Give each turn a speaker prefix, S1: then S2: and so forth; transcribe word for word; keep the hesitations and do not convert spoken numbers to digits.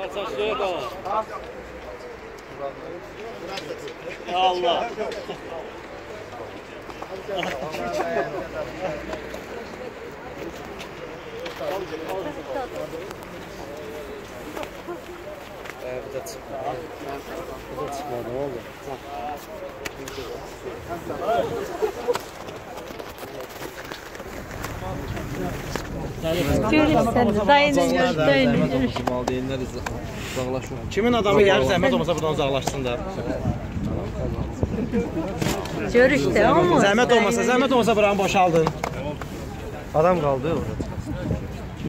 S1: Saçları da var. Ya Allah.
S2: Bu da çıkmadı. Bu da çıkmadı. Ne oldu?
S3: Görürsən, dayını gör, dayını gör.
S1: Kimin adamı gəlir, zəhmət olmasa buradan uzaqlaşsın da.
S3: Görüşdə, olmur.
S1: Zəhmət olmasa, zəhmət olmasa buranı boşaldın.
S2: Adam qaldı orada.